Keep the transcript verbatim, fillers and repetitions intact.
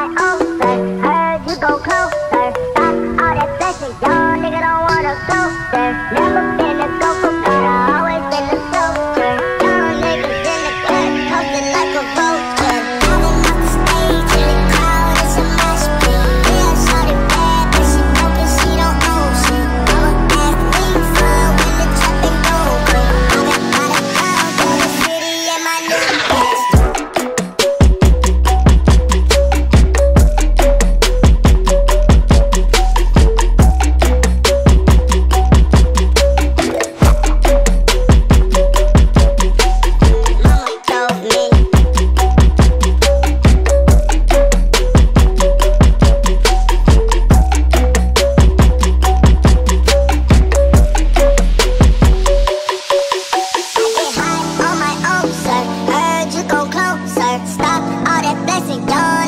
my own, sir. Heard you go closer. Stop all that flexing, young nigga don't wanna go there. Never been a go for better, always been a soldier. Young niggas in the cut, posted like a vulture. Coming off the stage in the crowd, it's a mosh pit. Yeah, shorty bad, but she broke and she don't own shit. I'm an athlete, fun when the trapping go quick. I got by the crowd, through the city and my new bitch. Stop all that blessing, y'all.